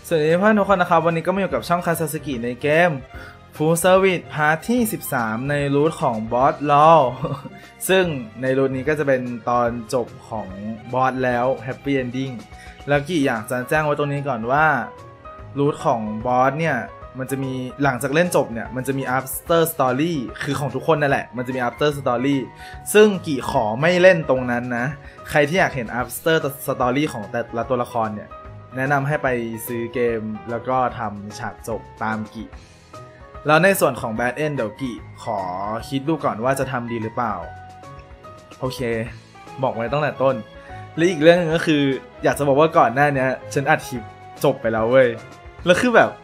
สวัสดีเพื่อนทุกคนนะครับวันนี้ก็มาอยู่กับช่องคาซาสึกิในเกม Full Service พาร์ทที่13ในรูทของบอสลอซึ่งในรูทนี้ก็จะเป็นตอนจบของบอสแล้ว Happy Ending แล้วกี่อยากจะแจ้งไว้ตรงนี้ก่อนว่ารูทของบอสเนี่ยมันจะมีหลังจากเล่นจบเนี่ยมันจะมี after story คือของทุกคนนั่นแหละมันจะมี after story ซึ่งกี่ขอไม่เล่นตรงนั้นนะใครที่อยากเห็น after story ของแต่ละตัวละครเนี่ยแนะนำให้ไปซื้อเกมแล้วก็ทำฉากจบตามกิแล้วในส่วนของ Bad End เดี๋ยวกิขอคิดดูก่อนว่าจะทำดีหรือเปล่าโอเคบอกไว้ตั้งแต่ต้นและอีกเรื่องนึงก็คืออยากจะบอกว่าก่อนหน้านี้ฉันอัดคลิปจบไปแล้วเว้ยแล้วคือแบบ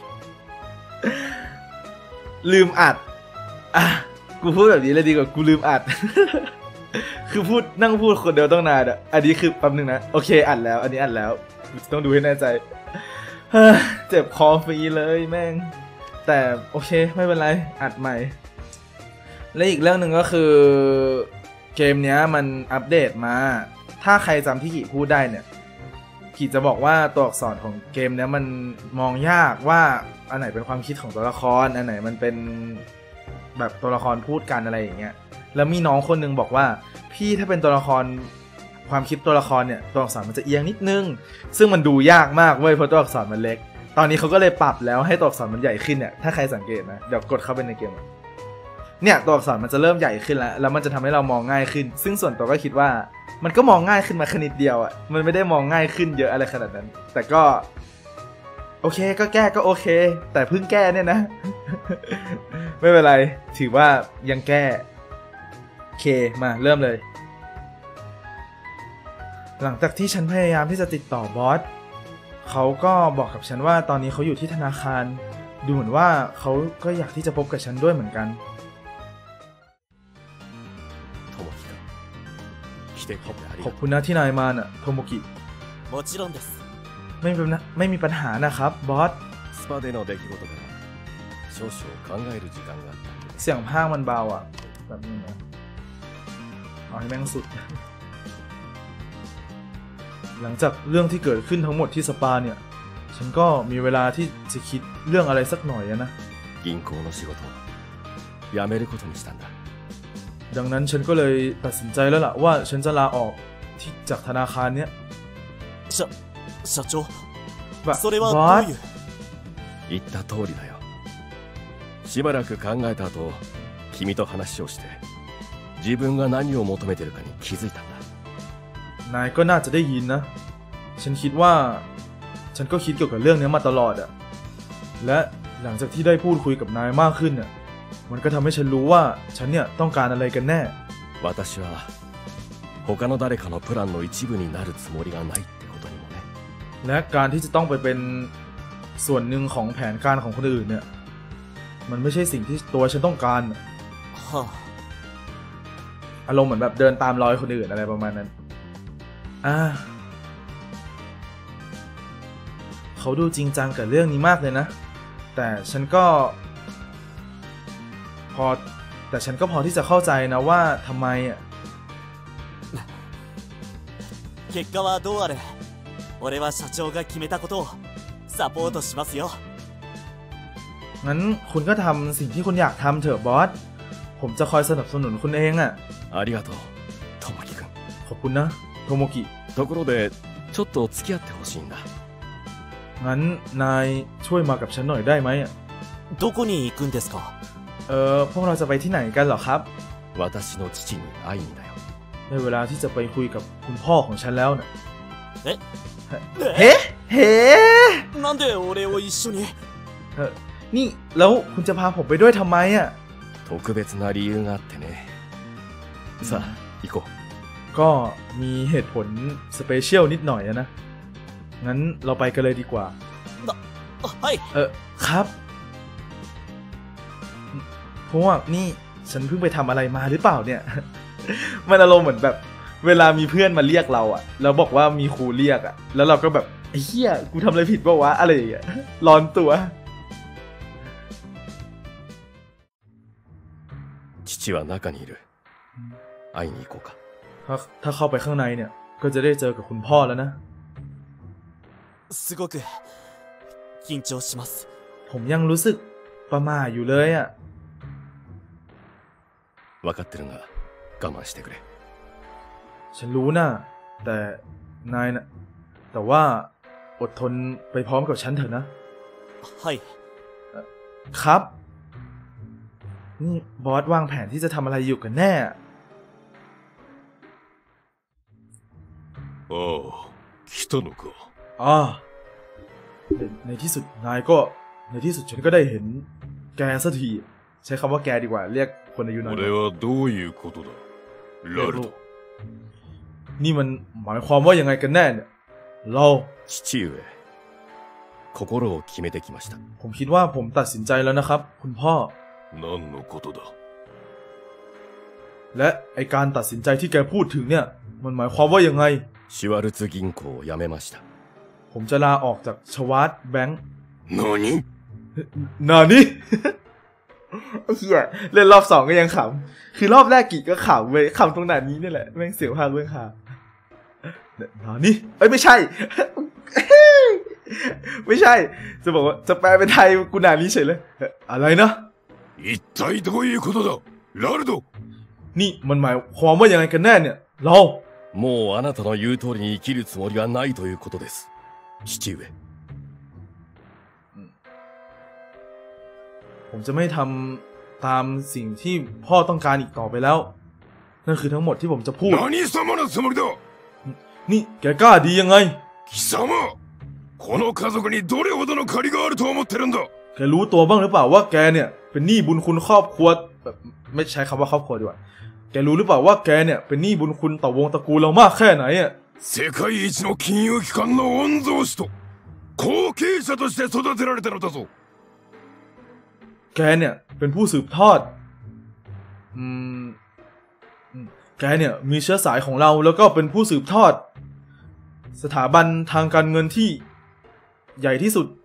ลืมอัดกูพูดแบบนี้เลยดีกว่ากูลืมอัด คือพูดนั่งพูดคนเดียวต้องนานอ่ะอันนี้คือแป๊บนึงนะโอเคอัดแล้วอันนี้อัดแล้วต้องดูให้แน่ใจเจ็บคอฟรีเลยแม่งแต่โอเคไม่เป็นไรอัดใหม่และอีกเรื่องหนึ่งก็คือเกมเนี้ยมันอัปเดตมาถ้าใครจำที่กี่พูดได้เนี่ยกี่จะบอกว่าตัวอักษรของเกมเนี้ยมันมองยากว่าอันไหนเป็นความคิดของตัวละครอันไหนมันเป็นแบบตัวละครพูดกันอะไรอย่างเงี้ยแล้วมีน้องคนนึงบอกว่าพี่ถ้าเป็นตัวละครความคิดตัวละครเนี่ยตัวอักษรมันจะเอียงนิดนึงซึ่งมันดูยากมากเว้ยเพราะตัวอักษรมันเล็กตอนนี้เขาก็เลยปรับแล้วให้ตัวอักษรมันใหญ่ขึ้นเนี่ยถ้าใครสังเกตนะเดี๋ยวกดเข้าไปในเกมเนี่ยตัวอักษรมันจะเริ่มใหญ่ขึ้นแล้วมันจะทำให้เรามองง่ายขึ้นซึ่งส่วนตัวก็คิดว่ามันก็มองง่ายขึ้นมาแค่นิดเดียวอ่ะมันไม่ได้มองง่ายขึ้นเยอะอะไรขนาดนั้นแต่ก็โอเคก็แก้ก็โอเคแต่เพิ่งแก้เนี่ยนะ ไม่เป็นไรถือว่ายังแก้โอเคมาเริ่มเลยหลังจากที่ฉันพยายามที่จะติดต่อบอสเขาก็บอกกับฉันว่าตอนนี้เขาอยู่ที่ธนาคารดูเหมือนว่าเขาก็อยากที่จะพบกับฉันด้วยเหมือนกันขอบคุณนะที่นายมาน่ะโทโมกิไม่มีปัญหานะครับบอสเสียงพากย์มันเบาอ่ะแบบนี้นะเอาให้แม่งสุดหลังจากเรื่องที่เกิดขึ้นทั้งหมดที่สปาเนี่ยฉันก็มีเวลาที่จะคิดเรื่องอะไรสักหน่อยนะดังนั้นฉันก็เลยตัดสินใจแล้วล่ะว่าฉันจะลาออกจากธนาคารเนี้ย社長それはどういう言った通りだよしばらく考えた後君と話をして自分が何を求めてるかに気づいたんだนายก็น่าจะได้ยินนะฉันคิดว่าฉันก็คิดเกี่ยวกับเรื่องนี้มาตลอดอะและหลังจากที่ได้พูดคุยกับนายมากขึ้นเนี่ยมันก็ทำให้ฉันรู้ว่าฉันเนี่ยต้องการอะไรกันแน่私は他の誰かのプランの一部になるつもりがないってことにもねและการที่จะต้องไปเป็นส่วนหนึ่งของแผนการของคนอื่นเนี่ยมันไม่ใช่สิ่งที่ตัวฉันต้องการอารมณ์เหมือนแบบเดินตามรอยคนอื่นอะไรประมาณนั้นเขาดูจริงจังกับเรื่องนี้มากเลยนะแต่ฉันก็พอที่จะเข้าใจนะว่าทำไม結果はどうあれ俺は社長が決めたことをサポートしますよงั้นคุณก็ทำสิ่งที่คุณอยากทำเถอะบอสผมจะคอยสนับสนุนคุณเองอ่ะありがとうトモキ君ขอบคุณนะโทโมกิところでちょっと付き合ってほしいんだงั้นนายช่วยมากับฉันหน่อยได้ไหมどこに行くんですかพวกเราจะไปที่ไหนกันเหรอครับ私の父に会いにだよได้เวลาที่จะไปคุยกับคุณพ่อของฉันแล้วนะเなんで俺を一緒にนี่แล้วคุณจะพาผมไปด้วยทำไม特別な理由があってねさあ行こうก็มีเหตุผลสเปเชียลนิดหน่อยนะงั้นเราไปกันเลยดีกว่าครับเพราะว่านี่ฉันเพิ่งไปทำอะไรมาหรือเปล่าเนี่ยมันอารมณ์เหมือนแบบเวลามีเพื่อนมาเรียกเราอ่ะแล้วบอกว่ามีครูเรียกอ่ะแล้วเราก็แบบไอ้เหี้ยกูทำอะไรผิดป่าววะอะไรอย่างเงี้ยร้อนตัว父は中にいる会いに行こうかถ้าเข้าไปข้างในเนี่ยก็จะได้เจอกับคุณพ่อแล้วนะすごく緊張します。 ผมยังรู้สึกประหม่าอยู่เลยอ่ะ分かってるが我慢してくれ。 ฉันรู้นะแต่นายนะแต่ว่าอดทนไปพร้อมกับฉันเถอะนะはい。 ครับนี่บอสวางแผนที่จะทำอะไรอยู่กันแน่ああ、来たのか。 อ๋อในที่สุดนายก็ในที่สุดฉันก็ได้เห็นแกสักทีใช้คำว่าแกดีกว่าเรียกคนอายุน้อยこれはどういうことだ、ラルド。 นี่มันหมายความว่ายังไงกันแน่เนี่ยเรา父上、心を決めてきました。 ผมคิดว่าผมตัดสินใจแล้วนะครับคุณพ่อ何のことだ。 และไอการตัดสินใจที่แกพูดถึงเนี่ยมันหมายความว่ายังไงシュワルツ銀行を辞めました。 ผมจะลาออกจากชวาร์ตแบงค์何นานี่ เฮียเล่นรอบสองก็ยังขำคือรอบแรกกี่ก็ขำเว้ยขำตรงไหนนี้นี่แหละแม่งเสียวพากเรื่องหานานี่เอ้ยไม่ใช่ ไม่ใช่จะบอกว่าจะแปลเป็นไทยกูนานี้เฉยเลยอะไรนะ一体どういうことだ、ラルド。 นี่มันหมายความว่ายังไงกันแน่เนี่ยเราもうあなたの言う通りに生きるつもりはないということです、父上。 ผมจะไม่ทำตามสิ่งที่พ่อต้องการอีกต่อไปแล้วนั่นคือทั้งหมดที่ผมจะพูด何様のつもりだ。 นี่แกกล้าดียังไง貴様、この家族にどれほどの借りがあると思ってるんだ。 แกรู้ตัวบ้างหรือเปล่าว่าแกเนี่ยเป็นหนี้บุญคุณครอบครัวแบบไม่ใช้คำว่าครอบครัวดีกว่าแกรู้หรือเปล่าว่าแกเนี่ยเป็นหนี้บุญคุณต่อวงตระกูลเรามากแค่ไหนอ่ะ世界一の金融機関の御曹司と後継者として育てられたのだぞ。 แกเนี่ยเป็นผู้สืบทอดแกเนี่ยมีเชื้อสายของเราแล้วก็เป็นผู้สืบทอดสถาบันทางการเงินที่ใหญ่ที่สุด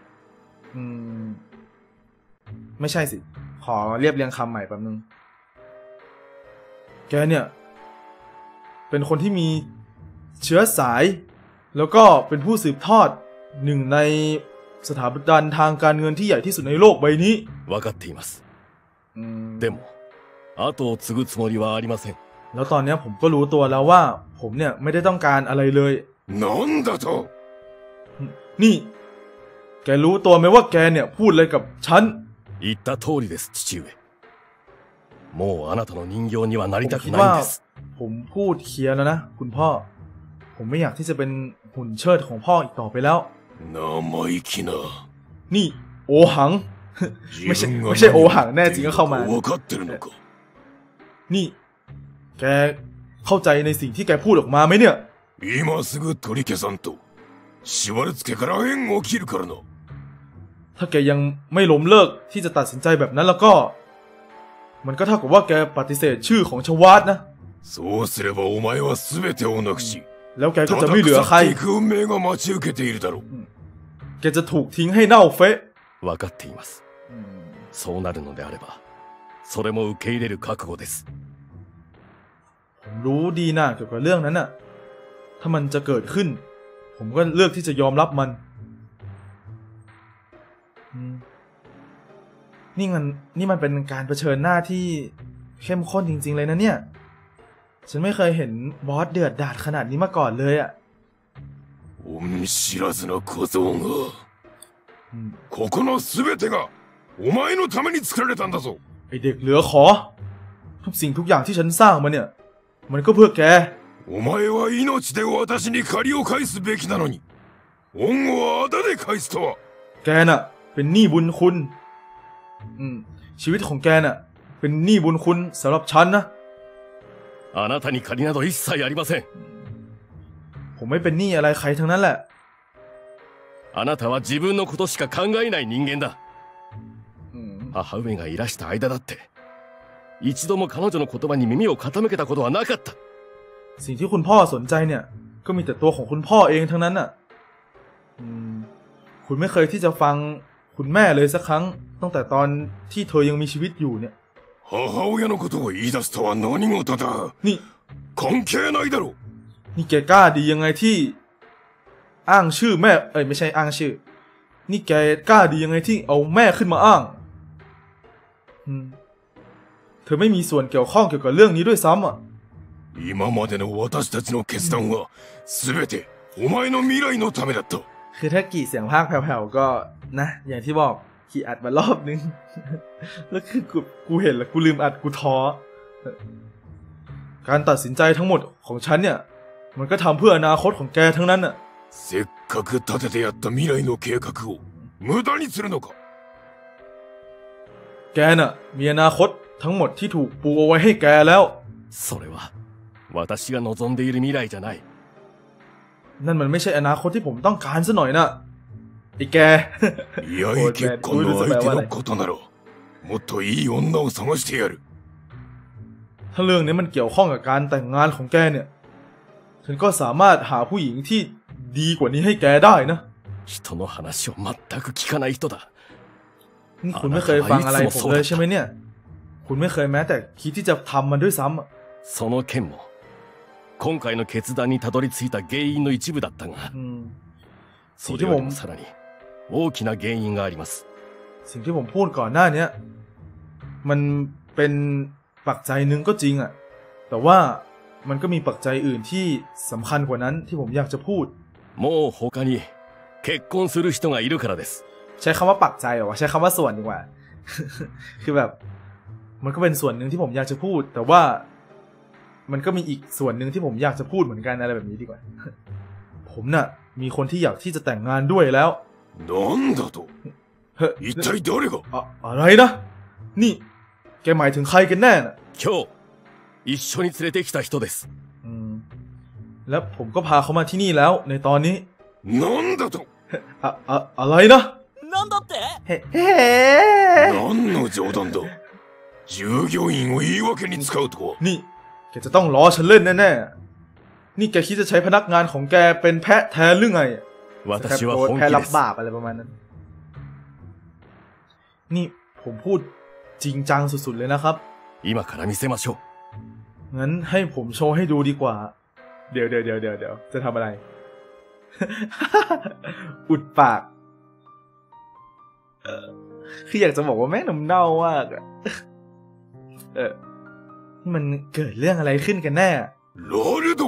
ไม่ใช่สิขอเรียบเรียงคำใหม่แป๊บนึงแกเนี่ยเป็นคนที่มีเชื้อสายแล้วก็เป็นผู้สืบทอดหนึ่งในสถาบันทางการเงินที่ใหญ่ที่สุดในโลกใบนี้分かっています。でも後を継ぐつもりはありません。 แล้วตอนนี้ผมก็รู้ตัวแล้วว่าผมเนี่ยไม่ได้ต้องการอะไรเลยなんだとนี่แกรู้ตัวไหมว่าแกเนี่ยพูดอะไรกับฉัน言った通りです、父上。もうあなたの人形にはなりたくないんです。 ผมพูดเคลียร์แล้วนะคุณพ่อผมไม่อยากที่จะเป็นหุ่นเชิดของพ่ออีกต่อไปแล้ว生意気なนี่โอหัง ไม่ใช่โอหังแน่จริงก็เข้ามานี่แกเข้าใจในสิ่งที่แกพูดออกมาไหมเนี่ย今すぐ取り消さんとシュワルツ家から縁を切るからな。 ถ้าแกยังไม่ล้มเลิกที่จะตัดสินใจแบบนั้นแล้วก็มันก็เท่ากับว่าแกปฏิเสธชื่อของชวาร์ตนะそうすればお前は全てをなくしแล้วแกก็จะไม่เหลือใครแกจะถูกทิ้งให้เน่าเฟะ分かっています。そうなるのであればそれも受け入れる覚悟です。 ผมรู้ดีนะเกี่ยวกับเรื่องนั้นน่ะถ้ามันจะเกิดขึ้นผมก็เลือกที่จะยอมรับมันนี่มันเป็นการเผชิญหน้าที่เข้มข้นจริงๆเลยนะเนี่ยฉันไม่เคยเห็นบอสเดือดดาดขนาดนี้มาก่อนเลยอ่ะ恩知らずな小僧がここの全てがお前のために作られたんだぞ。 ไอเด็กเหลือขอทุกสิ่งทุกอย่างที่ฉันสร้างมาเนี่ยมันก็เพื่อแกお前は命で私に借りを返すべきなのに恩をあだで返すとは。 แกน่ะเป็นหนี้บุญคุณชีวิตของแกน่ะเป็นหนี้บุญคุณสำหรับฉันนะあなたに借りなど一切ありません。 ผมไม่เป็นหนี้อะไรใครทั้งนั้นแหละあなたは自分のことしか考えない人間だ。母上がいらした間だって一度も彼女の言葉に耳を傾けたことはなかった。 สิ่งที่คุณพ่อสนใจเนี่ยก็มีแต่ตัวของคุณพ่อเองทั้งนั้นน่ะคุณไม่เคยที่จะฟังคุณแม่เลยสักครั้งตั้งแต่ตอนที่เธอยังมีชีวิตอยู่เนี่ย母親のことを言い出すとは何事だ。 นี่関係ないだろ。 นี่แกกล้าดียังไงที่อ้างชื่อแม่ไม่ใช่อ้างชื่อนี่แกกล้าดียังไงที่เอาแม่ขึ้นมาอ้างเธอไม่มีส่วนเกี่ยวข้องเกี่ยวกับเรื่องนี้ด้วยซ้ำอ่ะ今までの私たちの決断は全てお前の未来のためだったคือถ้ากี่เสียงภาคแผ่วๆก็นะอย่างที่บอกกี่อัดมารอบนึง แล้วคือกูเห็นแล้วกูลืมอัดกูท้อการตัดสินใจทั้งหมดของฉันเนี่ยมันก็ทำเพื่ออนาคตของแกทั้งนั้นน่ะせっかく立ててやった未来の計画を無駄にするのかแกน่ะมีอนาคตทั้งหมดที่ถูกปูเอาไว้ให้แกแล้วそれは私が望んでいる未来じゃないนั่นมันไม่ใช่อนาคตที่ผมต้องการซะหน่อยนะไอ้แกいやい結婚の相手のことならもっといい女を探してやるถ้าเรื่องนี้มันเกี่ยวข้องกับการแต่งงานของแกเนี่ยฉันก็สามารถหาผู้หญิงที่ดีกว่านี้ให้แกได้นะ人の話を全く聞かない人だนี่คุณไม่เคยฟังอะไรผมเลยใช่ไหมเนี่ยคุณไม่เคยแม้แต่คิดที่จะทำมันด้วยซ้ำその件も今回の決断にたどり着いた原因の一部だったがそれよりもさらに大きな原因がありますสิ่งที่ผมพูดก่อนหน้านี้มันเป็นปัจจัยหนึ่งก็จริงอ่ะแต่ว่ามันก็มีปัจจัยอื่นที่สำคัญกว่านั้นที่ผมอยากจะพูดもう他に結婚する人がいるからですใช้คำว่าปัจจัยหรอวะใช้คำว่าส่วนดีกว่า คือแบบมันก็เป็นส่วนหนึ่งที่ผมอยากจะพูดแต่ว่ามันก็มีอีกส่วนหนึ่งที่ผมอยากจะพูดเหมือนกันอะไรแบบนี้ดีกว่า ผมน่ะมีคนที่อยากที่จะแต่งงานด้วยแล้วなんだと一体誰がอะไรนะนี่แกหมายถึงใครกันแน่น่ะ今日一緒に連れてきた人ですแล้วผมก็พาเขามาที่นี่แล้วในตอนนี้なんだとอะไรนะなんだってเฮ้何の冗談だ従業員を言い訳に使うとはนี่แกจะต้องล้อฉันเล่นแน่ๆนี่แกคิดจะใช้พนักงานของแกเป็นแพะแทนหรือไงแพะรับบาปอะไรประมาณนั้นนี่ผมพูดจริงจังสุดๆเลยนะครับ今から見せましょうงั้นให้ผมโชว์ให้ดูดีกว่าเดี๋ยวจะทำอะไร อุดปากคืออยากจะบอกว่าแม่น้ำเน่ามากอะมันเกิดเรื่องอะไรขึ้นกันแน่ロルド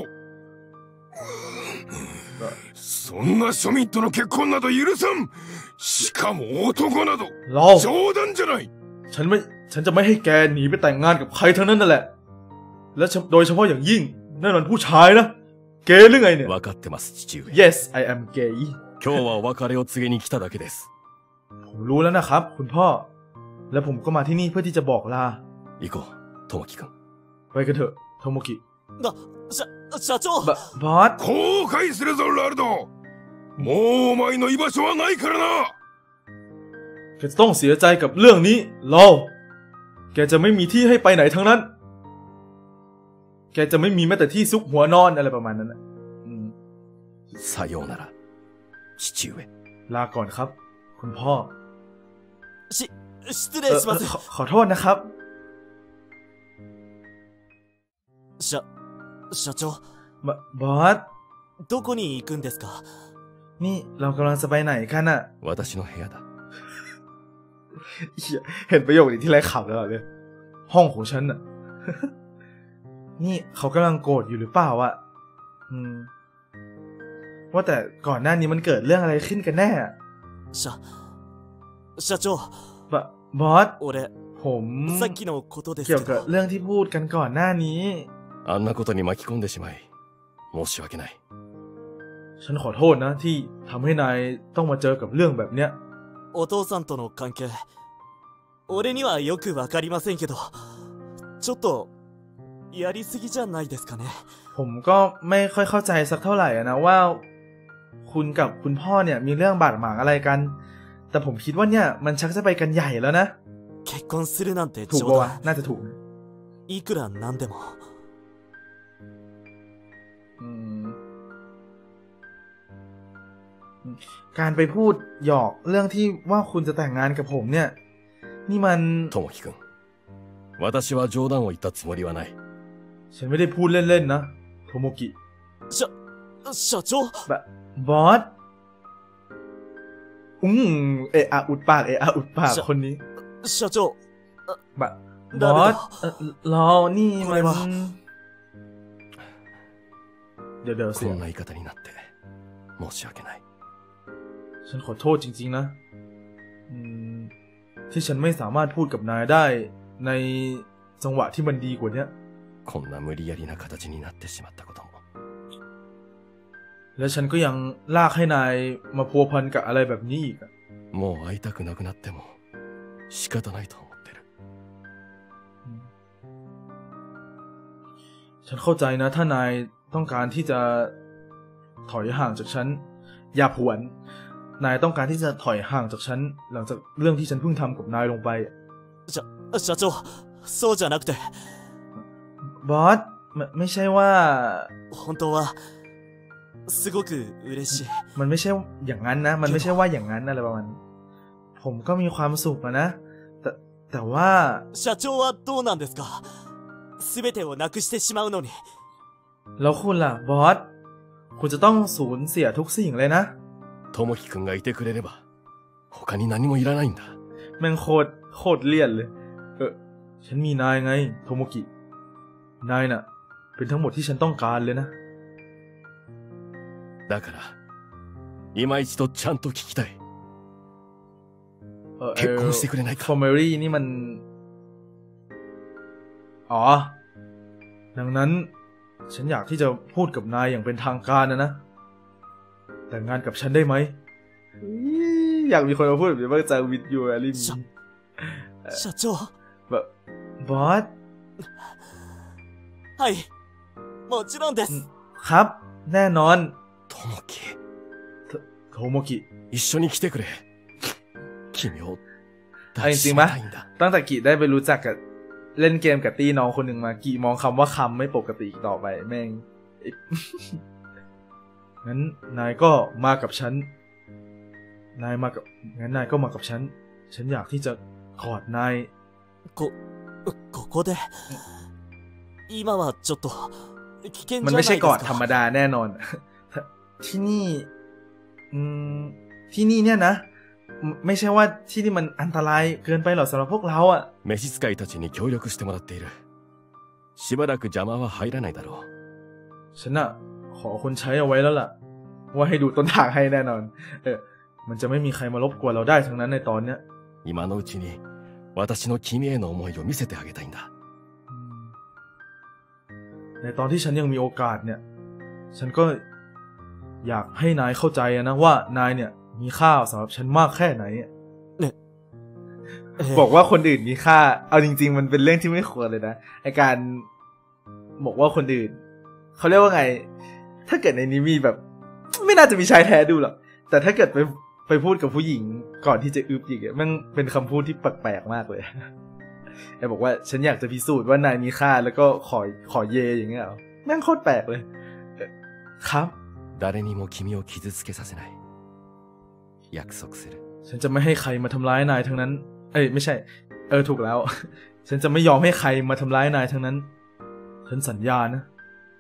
そんな庶民との結婚など許さんしかも男など冗談じゃないฉันจะไม่ให้แกหนีไปแต่งงานกับใครทั้งนั้นนั่นแหละและโดยเฉพาะอย่างยิ่งนั่นมันผู้ชายนะเกย์หรือไงเนี่ย分かってます父上 Yes I am gay 今日はお別れを告げに来ただけですผมรู้แล้วนะครับคุณพ่อและผมก็มาที่นี่เพื่อที่จะบอกลา行こうトモキ君ไปกันเถอะโทโมกิ社長บอส後悔するぞラルドもうお前の居場所はないからなแกจะต้องเสียใจกับเรื่องนี้ลอแกจะไม่มีที่ให้ไปไหนทั้งนั้นแกจะไม่มีแม้แต่ที่ซุกหัวนอนอะไรประมาณนั้นนะさようなら父上ลาก่อนครับคุณพ่อ失礼しますขอโทษนะครับ社長บอสどこに行くんですかนี่เรากำลังจะไปไหนกันน่ะ私の部屋だเห็นประโยคนี้ที่ไรขับแล้วเนี่ยห้องของฉันน่ะ นี่เขากำลังโกรธอยู่หรือเปล่าอ่ะว่าแต่ก่อนหน้านี้มันเกิดเรื่องอะไรขึ้นกันแน่社長บอสผมさっきのことですเกี่ยวกับเรื่องที่พูดกันก่อนหน้านี้あんなことに巻き込んでしまい申し訳ないฉันขอโทษนะที่ทำให้นายต้องมาเจอกับเรื่องแบบเนี้ยお父さんとの関係俺にはよくわかりませんけどちょっとやりすぎじゃないですかねผมก็ไม่ค่อยเข้าใจสักเท่าไหร่นะว่าคุณกับคุณพ่อเนี่ยมีเรื่องบาดหมางอะไรกันแต่ผมคิดว่าเนี่ยมันชักจะไปกันใหญ่แล้วนะ結婚するなんてถูกปะวะน่าจะถูกいくらなんでもการไปพูดหยอกเรื่องที่ว่าคุณจะแต่งงานกับผมเนี่ยนี่มันトモキ君私は冗談を言ったつもりはないฉันไม่ได้พูดเล่นๆนะโทโมกิ社長บอสเอะอะอุดปากเอะอะอุดปากคนนี้社長บอสเรานี่มันเดี๋ยวเสียこんな言い方になって申し訳ないฉันขอโทษจริงๆนะที่ฉันไม่สามารถพูดกับนายได้ในจังหวะที่มันดีกว่านี้こんな無理やりな形になってしまったこともและฉันก็ยังลากให้นายมาพัวพันกับอะไรแบบนี้อีกもう会いたくなくなっても仕方ないと思ってるฉันเข้าใจนะถ้านายต้องการที่จะถอยห่างจากฉันอย่าผวนนายต้องการที่จะถอยห่างจากฉันหลังจากเรื่องที่ฉันเพิ่งทำกับนายลงไป社長そうじゃなくてบอสไม่ใช่ว่า本当はすごく嬉しいมันไม่ใช่อย่างนั้นนะมันไม่ใช่ว่าอย่างนั้นอะไรประมาณผมก็มีความสุขนะแต่ว่า社長はどうなんですか全てをなくしてしまうのにแล้วคุณล่ะบอสคุณจะต้องสูญเสียทุกสิ่งเลยนะともきくんがいてくれれば他に何もいらないんだแม่งโคตรเลี่ยนเลยฉันมีนายไงโทโมกินายน่ะเป็นทั้งหมดที่ฉันต้องการเลยนะだから今一度ちゃんと聞きたい結婚してくれないかฟอร์เมอรี่นี่มันดังนั้นฉันอยากที่จะพูดกับนายอย่างเป็นทางการนะแต่งงานกับฉันได้ไหมอยากมีคนมาพูดแบบนี้บ้างจังวิดยูอาริมี社長แบบบอสはいもちろんですครับแน่นอนともきโทโมกิ一緒に来てくれ君をจริงๆปะตั้งแต่กิได้ไปรู้จักกับเล่นเกมกับตี้น้องคนหนึ่งมากิมองคำว่าคำไม่ปกติอีกต่อไปแม่งงั้นนายก็มากับฉันงั้นนายก็มากับฉันอยากที่จะกอดนายここで今はちょっと危険じゃないですかมันไม่ใช่กอดธรรมดาแน่นอนที่นี่เนี่ยนะไม่ใช่ว่าที่นี่มันอันตรายเกินไปหรอกสำหรับพวกเราอะ召使いたちに協力してもらっているしばらく邪魔は入らないだろうฉันอะขอคนใช้เอาไว้แล้วล่ะว่าให้ดูต้นทางให้แน่นอนมันจะไม่มีใครมารบกวนเราได้ทั้งนั้นในตอนเนี้ย今のうちに私の君への思いを見せてあげたいんだในตอนที่ฉันยังมีโอกาสเนี่ยฉันก็อยากให้นายเข้าใจนะว่านายเนี่ยมีค่าสำหรับฉันมากแค่ไหนบอกว่าคนอื่นมีค่าเอาจริงๆมันเป็นเรื่องที่ไม่ควรเลยนะไอการบอกว่าคนอื่นเขาเรียกว่าไงถ้าเกิดในนี้มีแบบไม่น่าจะมีชายแท้ดูหรอกแต่ถ้าเกิดไปพูดกับผู้หญิงก่อนที่จะอึบอีกมันเป็นคำพูดที่แปลกๆมากเลยไอบอกว่าฉันอยากจะพิสูจน์ว่านายมีค่าแล้วก็ขอเยอย่างเงี้ยแม่งโคตรแปลกเลยครับ誰にも君を傷つけさせない約束するฉันจะไม่ให้ใครมาทำร้ายนายทั้งนั้นไม่ใช่ถูกแล้วฉันจะไม่ยอมให้ใครมาทำร้ายนายทั้งนั้นฉันสัญญานะ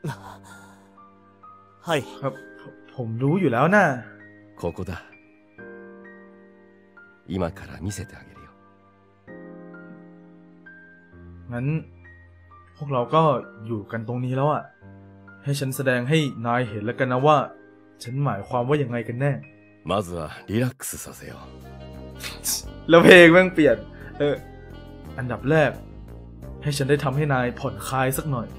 ครับผมรู้อยู่แล้วนะここだ今から見せてあげるよงั้นพวกเราก็อยู่กันตรงนี้แล้วอ่ะให้ฉันแสดงให้นายเห็นแล้วกันนะว่าฉันหมายความว่ายังไงกันแน่まずはリラックスさせようแล้วเพลงแม่งเปลี่ยนอันดับแรกให้ฉันได้ทำให้นายผ่อนคลายสักหน่อย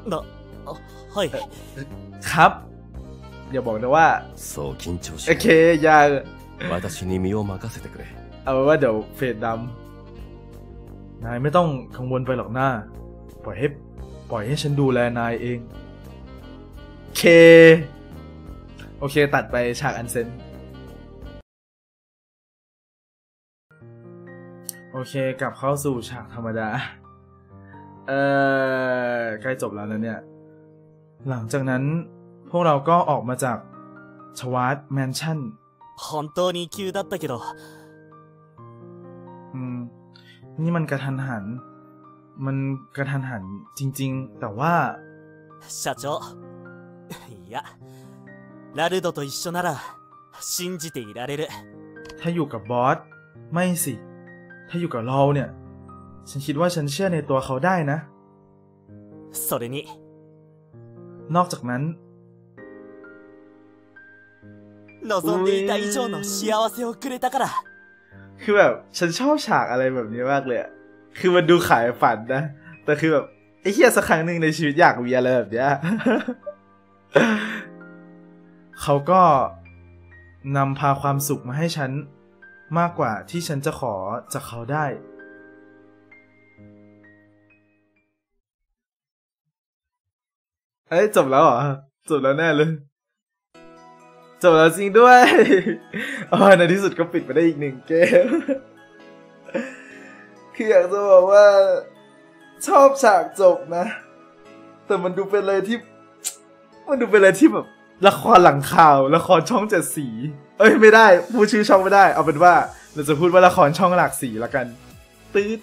ครับอย่าบอกนะว่าそう緊張しโอเคอย่า私に身を任せてくれเอาไว้ว่าเดี๋ยวเฟดดำนายไม่ต้องกังวลไปหรอกหน้าปล่อยให้ฉันดูแลนายเองโอเคตัดไปฉากอันเซนโอเคกลับเข้าสู่ฉากธรรมดาใกล้จบแล้วนะเนี่ยหลังจากนั้นพวกเราก็ออกมาจากชวาร์ตแมนชั่น本当に急だったけどนี่มันกระทันหันจริงๆแต่ว่า社長いやラルドと一緒なら信じていられるถ้าอยู่กับบอสไม่สิถ้าอยู่กับเราเนี่ยฉันคิดว่าฉันเชื่อในตัวเขาได้นะそれにนอกจากนั้น望んでいた以上の幸せをくれたからคือแบบฉันชอบฉากอะไรแบบนี้มากเลยคือมันดูขายฝันนะแต่คือแบบไอ้เหี้ยสักครั้งหนึ่งในชีวิตอยากมีอะไรแบบเนี้ย เขาก็นำพาความสุขมาให้ฉันมากกว่าที่ฉันจะขอจากเขาได้เอ้ยจบแล้วเหรอจบแล้วแน่เลยจบแล้วจริงด้วยในที่สุดก็ปิดไปได้อีก1 เกม คืออยากจะบอกว่าชอบฉากจบนะแต่มันดูเป็นอะไรที่แบบละครหลังข่าวละครช่อง7 สีเอ้ยไม่ได้พูดชื่อช่องไม่ได้เอาเป็นว่าเราจะพูดว่าละครช่องหลากสีละกันตืด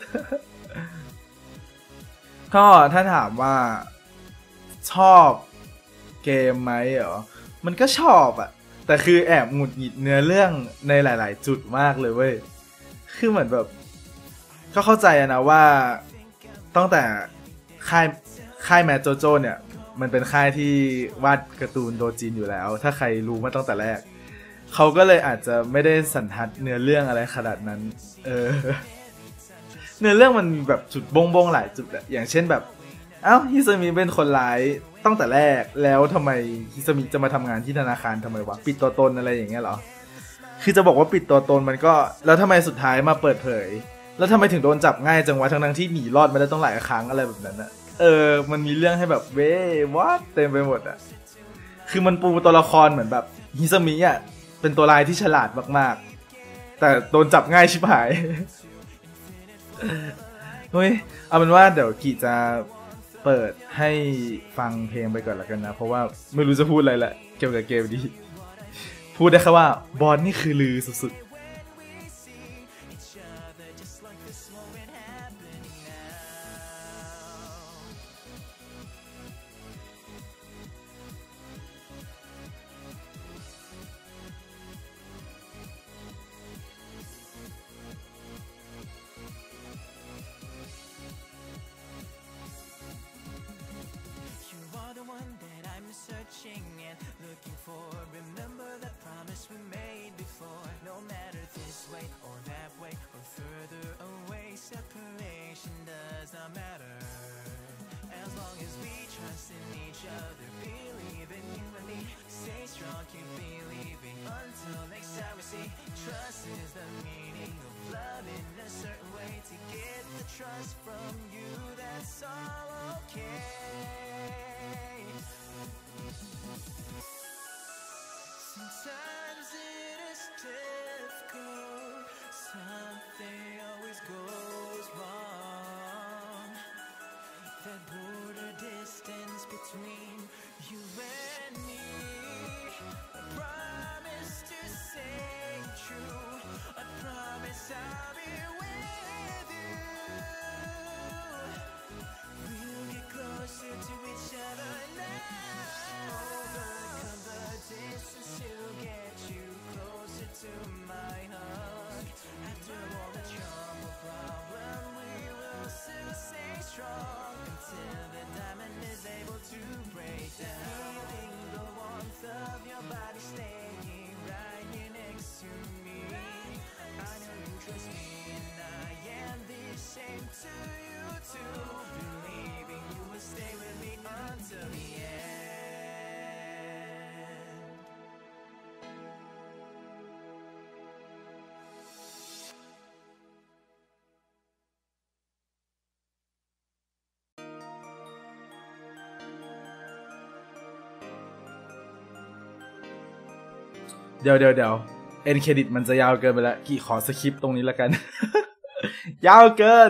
ก็ถ้าถามว่าชอบเกมไหมเหรอมันก็ชอบอะแต่คือแอบหงุดหงิดเนื้อเรื่องในหลายๆจุดมากเลยเว้ยคือเหมือนแบบก็เข้าใจนะว่าตั้งแต่ค่ายแมโจโจเนี่ยมันเป็นค่ายที่วาดการ์ตูนโดจินอยู่แล้วถ้าใครรู้มาตั้งแต่แรกเขาก็เลยอาจจะไม่ได้สันทัดเนื้อเรื่องอะไรขนาดนั้นเนื้อเรื่องมันแบบจุดบงหลายจุดอะอย่างเช่นแบบเอ้าฮิซามิเป็นคนร้ายตั้งแต่แรกแล้วทำไมฮิซามิจะมาทำงานที่ธนาคารทำไมวะปิดตัวตนอะไรอย่างเงี้ยเหรอคือจะบอกว่าปิดตัวตนมันก็แล้วทำไมสุดท้ายมาเปิดเผยแล้วทำไมถึงโดนจับง่ายจังวะทั้งที่หนีรอดมาได้ต้องหลายครั้งอะไรแบบนั้นอะมันมีเรื่องให้แบบเว้ยวอทเต็มไปหมดอะคือมันปูตัวละครเหมือนแบบฮิซามิอะเป็นตัวร้ายที่ฉลาดมากๆแต่โดนจับง่ายชิบหายเฮ้ยเอาเป็นว่าเดี๋ยวกีจะเปิดให้ฟังเพลงไปก่อนละกันนะเพราะว่าไม่รู้จะพูดอะไรละเกี่ยวกับเกมนี้พูดได้แค่ว่าบอสนี่คือลือสุดๆ searching and looking for remember the promise we made before no matter this way or that way or further away separation does not matter as long as we trust in each other believe in you and me stay strong keep believing until next time we see trust is the meaning of love in a certain way to get the trust from you that's all okay sometimes it is difficult something always goes wrong that border distance between you and me I promise to stay true I promise I'll be with you we'll get closer to each other now overcome the distance to get you closer to my heart after all the trouble problem we will still stay strong until the diamond is able to break down feeling the warmth of your body staying right here next to me I know you trust me and I am the same to you too believing you will stay with me until the end เดี๋ยวเอ็นเครดิตมันจะยาวเกินไปแล้วกี่ขอสคริปต์ตรงนี้แล้วกัน ยาวเกิน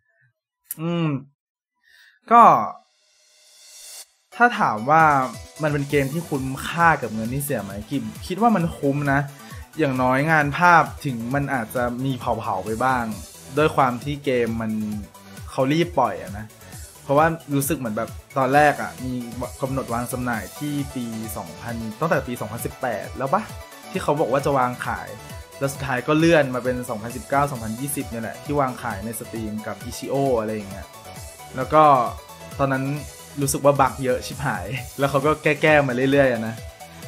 ก็ถ้าถามว่ามันเป็นเกมที่คุ้มค่ากับเงินที่เสียไหมกิมคิดว่ามันคุ้มนะอย่างน้อยงานภาพถึงมันอาจจะมีเผาไปบ้างด้วยความที่เกมมันเขารีบปล่อยอะนะเพราะว่ารู้สึกเหมือนแบบตอนแรกอะมีกำหนดวางจำหน่ายที่ปี 2000ตั้งแต่ปี 2018 แล้วปะที่เขาบอกว่าจะวางขายแล้วสุดท้ายก็เลื่อนมาเป็น 2019-2020 เนี่ยแหละที่วางขายในสตรีมกับ Ichio อะไรอย่างเงี้ยแล้วก็ตอนนั้นรู้สึกว่าบั๊กเยอะชิบหายแล้วเขาก็แก้มาเรื่อยๆนะ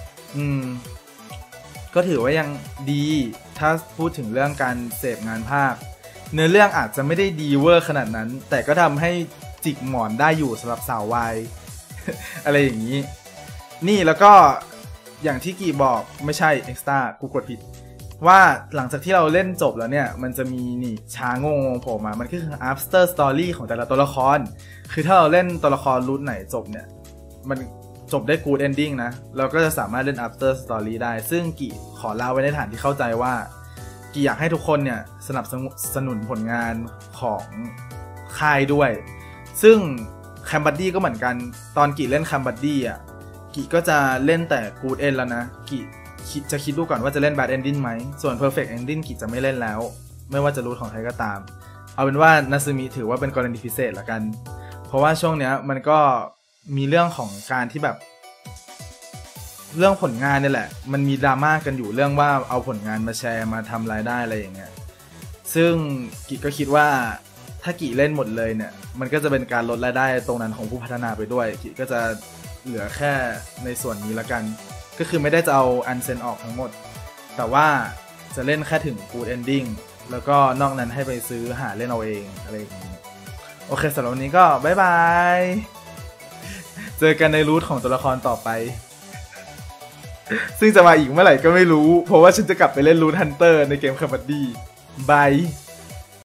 ก็ถือว่ายังดีถ้าพูดถึงเรื่องการเสพงานภาคเนื้อเรื่องอาจจะไม่ได้ดีเวอร์ขนาดนั้นแต่ก็ทำให้จิกหมอนได้อยู่สำหรับสาววาย อะไรอย่างนี้นี่แล้วก็อย่างที่กีบอกไม่ใช่เอ็กซ์ตร้ากูกดผิดว่าหลังจากที่เราเล่นจบแล้วเนี่ยมันจะมีนี่ช้างงโผล่มามันคือ after story ของแต่ละตัวละครคือถ้าเราเล่นตัวละครรุ่นไหนจบเนี่ยมันจบได้ good ending นะเราก็จะสามารถเล่น after story ได้ซึ่งกีขอเล่าไว้ในฐานที่เข้าใจว่ากีอยากให้ทุกคนเนี่ยสนับสนุนผลงานของค่ายด้วยซึ่งแคมบัดดี้ก็เหมือนกันตอนกีเล่นแคมบัดดี้อ่ะกีก็จะเล่นแต่ good end แล้วนะกีจะคิดดูก่อนว่าจะเล่น bad ending ไหมส่วน perfect ending กีจะไม่เล่นแล้วไม่ว่าจะรูทของใครก็ตามเอาเป็นว่านาซึมิถือว่าเป็นกรณีพิเศษละกันเพราะว่าช่วงเนี้ยมันก็มีเรื่องของการที่แบบเรื่องผลงานนี่แหละมันมีดราม่ากันอยู่เรื่องว่าเอาผลงานมาแชร์มาทำรายได้อะไรอย่างเงี้ยซึ่งกิก็คิดว่าถ้ากิเล่นหมดเลยเนี่ยมันก็จะเป็นการลดรายได้ตรงนั้นของผู้พัฒนาไปด้วยกิก็จะเหลือแค่ในส่วนนี้ละกันก็คือไม่ได้จะเอาอันเซนออกทั้งหมดแต่ว่าจะเล่นแค่ถึง good ending แล้วก็นอกนั้นให้ไปซื้อหาเล่นเอาเองอะไรอย่างนี้โอเคสำหรับวันนี้ก็บ๊ายบายเจอกันในรูทของตัวละครต่อไปซึ่งจะมาอีกเมื่อไหร่ก็ไม่รู้เพราะว่าฉันจะกลับไปเล่นรูทฮันเตอร์ในเกมคับบัดดี้บาย